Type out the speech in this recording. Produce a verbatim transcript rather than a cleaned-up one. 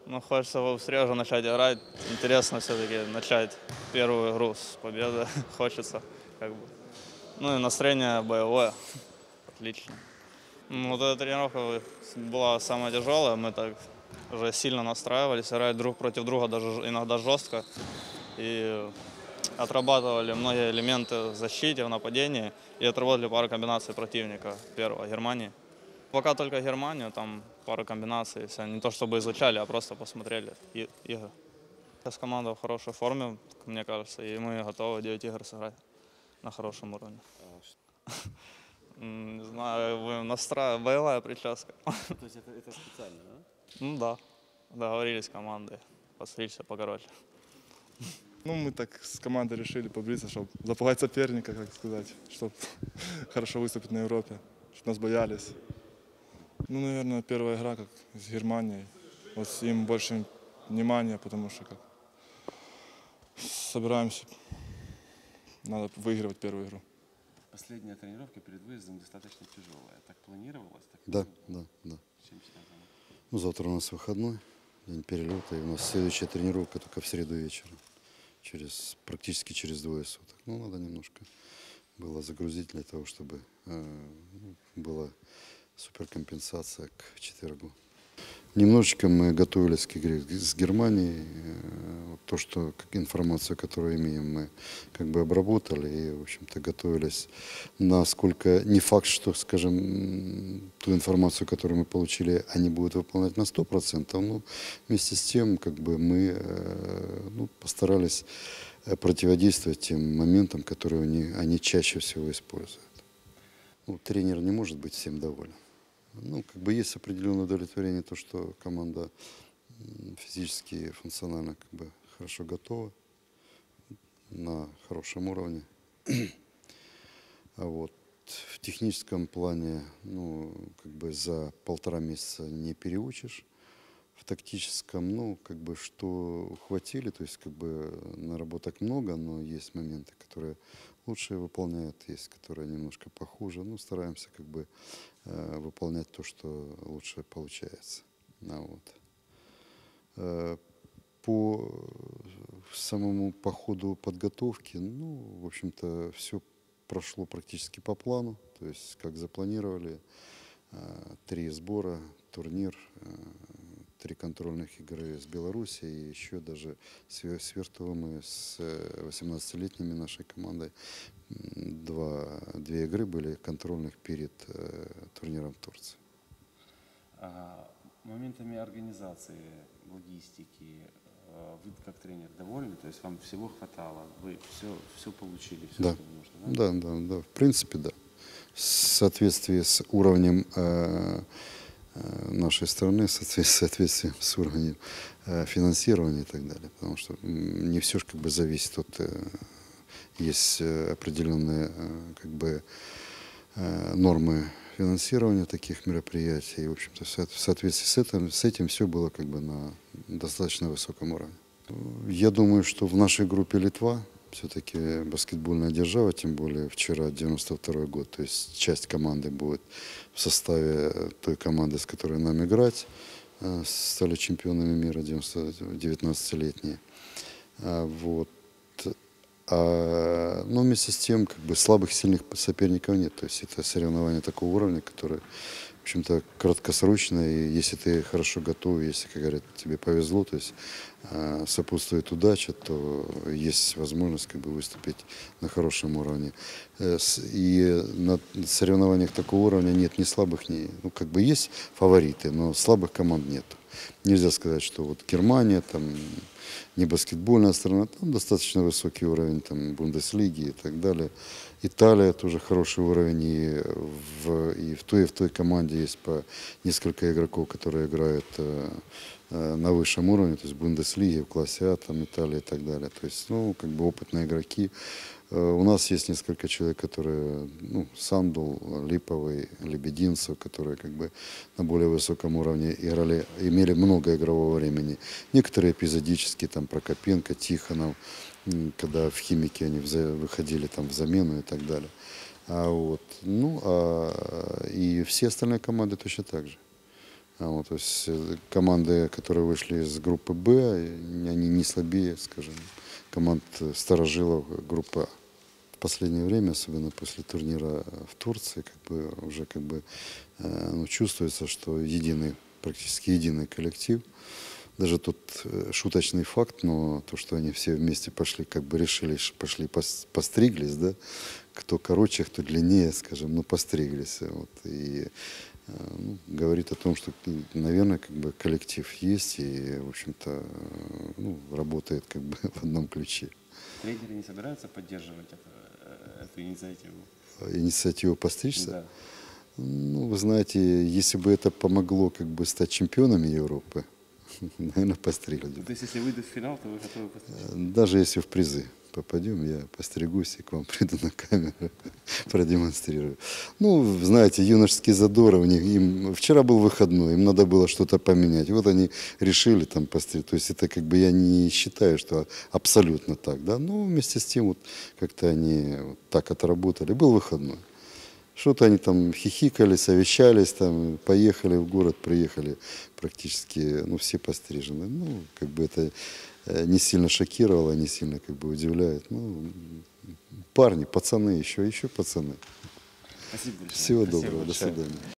Ну, хочется побыстрее уже начать играть. Интересно все-таки начать первую игру с победы. Хочется, как бы. Ну и настроение боевое. Отлично. Ну, вот эта тренировка была самая тяжелая. Мы так уже сильно настраивались, играли друг против друга, даже иногда жестко. И отрабатывали многие элементы в защите, в нападении. И отработали пару комбинаций противника первого, Германии. Пока только Германию, там пару комбинаций, все. Не то чтобы изучали, а просто посмотрели и- игры. Сейчас команда в хорошей форме, мне кажется, и мы готовы девять игр сыграть на хорошем уровне. А, ш- М, Не знаю, вы настра... боевая прическа. То есть это, это специально, да? Ну да, договорились с командой, постричься покороче. Ну, мы так с командой решили побриться, чтобы запугать соперника, как сказать, чтобы хорошо выступить на Европе, чтобы нас боялись. Ну, наверное, первая игра как с Германией. Вот с им больше внимания, потому что как собираемся, надо выигрывать первую игру. Последняя тренировка перед выездом достаточно тяжелая. Так планировалось? Так Да, да, да. с чем связано? Ну, завтра у нас выходной, день перелета, и у нас следующая тренировка только в среду вечером, через, практически через двое суток. Ну, надо немножко было загрузить для того, чтобы э, ну, была суперкомпенсация к четвергу. Немножечко мы готовились к игре с Германией. Э, вот То, что как информацию, которую имеем, мы как бы обработали и, в общем-то, готовились. Насколько не факт, что, скажем, м, ту информацию, которую мы получили, они будут выполнять на сто процентов, но вместе с тем, как бы мы э, ну, постарались э, противодействовать тем моментам, которые они, они чаще всего используют. Ну, тренер не может быть всем доволен. Ну, как бы есть определенное удовлетворение, то, что команда м, физически и функционально как бы хорошо готова, на хорошем уровне. А вот в техническом плане, ну, как бы за полтора месяца не переучишь. В тактическом, ну, как бы что ухватили, то есть как бы наработок много, но есть моменты, которые лучше выполняют, есть, которые немножко похуже. Ну, стараемся как бы э, выполнять то, что лучше получается. Ну, вот. Э, По самому по ходу подготовки, ну, в общем-то, все прошло практически по плану, то есть как запланировали, э, три сбора, турнир, э, три контрольных игры с Белоруссией, и еще даже с Ве- с Вертовым мы с э, восемнадцатилетними нашей командой м, два, две игры были контрольных перед э, турниром в Турции. А моментами организации, логистики, э, вы как тренер довольны? То есть вам всего хватало? Вы все, все получили, все, Да. что нужно, да? Да, да, да, в принципе, да. В соответствии с уровнем э, э, нашей страны, в соответ- в соответствии с уровнем э, финансирования и так далее. Потому что м, не все же как бы зависит от... э, есть э, определенные э, как бы э, нормы финансирования таких мероприятий. И, в общем-то, в со- в соответствии с этим, с этим все было как бы на достаточно высоком уровне. Я думаю, что в нашей группе Литва все-таки баскетбольная держава, тем более вчера девяносто второй год, то есть часть команды будет в составе э, той команды, с которой нам играть. Э, Стали чемпионами мира девяносто девятнадцатилетние. А, Вот. А, но вместе с тем, как бы слабых, сильных соперников нет. То есть это соревнования такого уровня, которые, в общем-то, краткосрочные. И если ты хорошо готов, если, как говорят, тебе повезло, то есть а, сопутствует удача, то есть возможность как бы выступить на хорошем уровне. Э, с- И на соревнованиях такого уровня нет ни слабых, ни... Ну, как бы есть фавориты, но слабых команд нет. Нельзя сказать, что вот Германия, там, не баскетбольная страна, там достаточно высокий уровень там, Бундеслиги и так далее. Италия тоже хороший уровень, и в, и в той, и в той команде есть по несколько игроков, которые играют э, э, на высшем уровне, то есть в Бундеслиге, в классе А, там, Италия и так далее. То есть, ну, как бы опытные игроки. Э, У нас есть несколько человек, которые, ну, Сандул, Липовый, Лебединцев, которые как бы на более высоком уровне играли, имели много игрового времени. Некоторые эпизодически, там Прокопенко, Тихонов, м, когда в Химике они вза- выходили там в замену и так далее. А вот, ну, а, и все остальные команды точно так же. А вот, то есть э, команды, которые вышли из группы Б, они не слабее, скажем, команд э, старожилов группы А. В последнее время, особенно после турнира в Турции, как бы уже как бы э, ну, чувствуется, что единый, практически единый коллектив. Даже тот э, шуточный факт, но то, что они все вместе пошли, как бы решили, ш- пошли пос- постриглись, да, кто короче, кто длиннее, скажем, ну постриглись. Вот, и э, ну, говорит о том, что, наверное, как бы коллектив есть и, в общем-то, э, ну, работает как бы в одном ключе. Тренеры не собираются поддерживать это, э, эту инициативу? Инициатива постричься. Да. Ну, вы знаете, если бы это помогло как бы стать чемпионами Европы, наверное, постригли бы. То есть, если выйдут в финал, то вы готовы постричься? Даже если в призы попадем, я постригусь и к вам приду на камеру, продемонстрирую. Ну, знаете, юношеские задоры у них, им вчера был выходной, им надо было что-то поменять. Вот они решили там постричь. То есть это как бы я не считаю, что абсолютно так, да. Но вместе с тем вот как-то они вот так отработали. Был выходной. Что-то они там хихикали, совещались, там, поехали в город, приехали практически, ну, все пострижены. Ну, как бы это э, не сильно шокировало, не сильно как бы удивляет. Ну, парни, пацаны еще, еще пацаны. Спасибо большое. Всего Спасибо доброго, до большое. свидания.